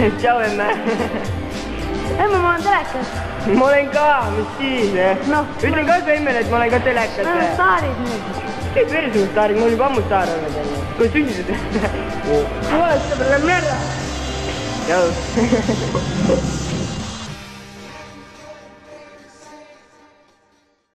Tšau emme. Emme, ma olen telekas. Ma olen ka, mis siis? Ütlen ka su emmele, et ma olen ka telekas. Me oleme staarid nüüd. Kes verisugust staarid? Mul juba ammu staar olnud enne. Kui sündisid? Ma olen sõbrale märra. Tšau.